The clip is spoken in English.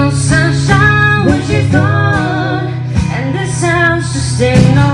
no sunshine when she's gone, and this house just ain't no